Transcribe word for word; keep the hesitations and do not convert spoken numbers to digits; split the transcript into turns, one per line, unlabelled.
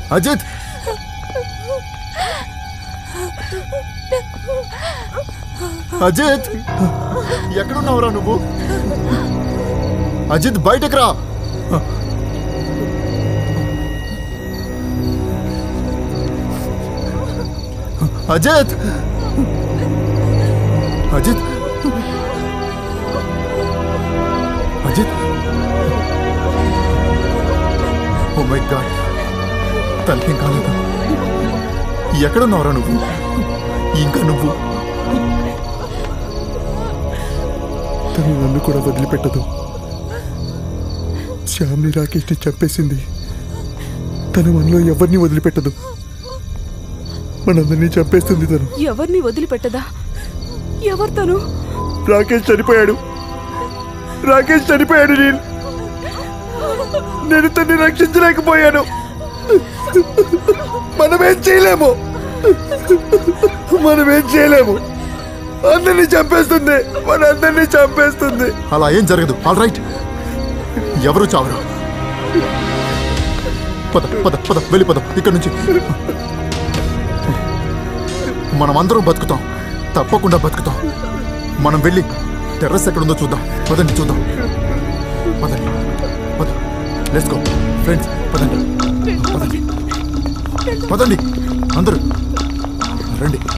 అజిత్ అజిత్ ఎక్కడున్నావురా నువ్వు? అజిత్ బయటకు రా. Ajith Ajith Ajith oh my god, తనకేం కాలేదు. ఎక్కడున్నావురా నువ్వు? ఇంకా నువ్వు? తను నన్ను కూడా వదిలిపెట్టదు. శ్యామ్ని రాకేష్ని చంపేసింది. తను మనలో ఎవరిని వదిలిపెట్టదు. మనందరినీ చంపేస్తుంది. తను
ఎవరిని వదిలిపెట్టదా? ఎవరు తను?
రాకేష్ చనిపోయాడు. రాకేష్ చనిపోయాడు. నేను నేను తన్ని రక్షించలేకపోయాను. మనమేం చేయలేము. మనమేం చేయలేము. అందరినీ చంపేస్తుంది. మనందరినీ చంపేస్తుంది. అలా ఏం జరగదు. ఆల్ రైట్, ఎవరు చావరు. పద పద పద వెళ్ళిపోదాం ఇక్కడ నుంచి. మనం అందరం బతుకుతాం, తప్పకుండా బతుకుతాం. మనం వెళ్ళి టెర్రస్ ఎక్కడుందో చూద్దాం. పదండి చూద్దాం. పదండి పద, లెట్స్ గో ఫ్రెండ్స్. పదండి పదండి పదండి అందరూ రండి.